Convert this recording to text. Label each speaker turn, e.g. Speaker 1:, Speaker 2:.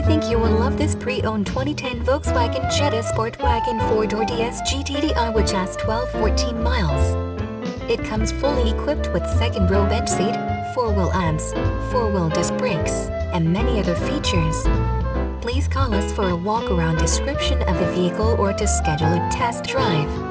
Speaker 1: think you will love this pre-owned 2010 Volkswagen Jetta Sportwagen 4-door DS GTDI, which has 1214 miles. It comes fully equipped with second-row bench seat, 4-wheel ABS, 4-wheel disc brakes, and many other features. Please call us for a walk-around description of the vehicle or to schedule a test drive.